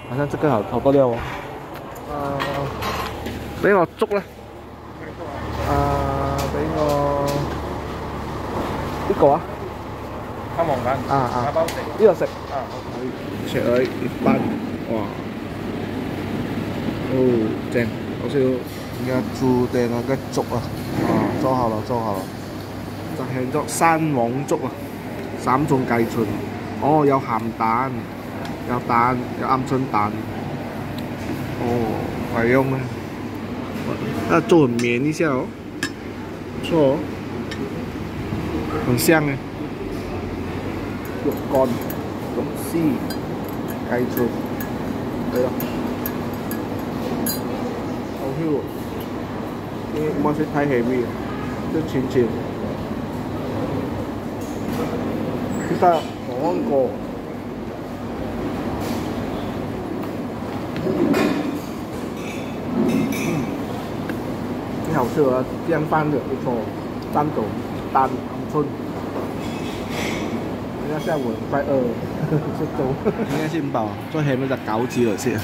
好像这个好多料哦。俾我粥啦。俾我呢個啊。 ข้าวหมองกันข้าวเบ้าเสร็จ呢個食。食佢一班，哇！哦，正，好少而家煮定啊嘅粥啊，做好了，做好了，就係咗山黃粥啊，3種雞翅，哦，有鹹蛋，有蛋，有鵪鶉蛋，哦，好用啊，那粥很绵一下哦，不錯哦，很香啊，肉乾、肉絲、雞翅，係咯。ini masih Thai heavy itu cincin kita ngongko你好吃啊，酱饭的不错，蛋豆蛋鹌鹑。而家下午快餓了，食粥應該先飽，再起碼就9支嚟先。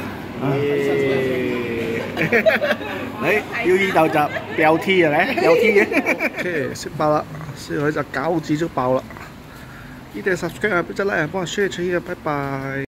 你要意豆就標 T 啊，你標 T 嘅。OK， 食飽啦，食佢就9支就飽啦。記得 subscribe 啊，俾隻 like 啊，幫我 share 出去啊，拜拜。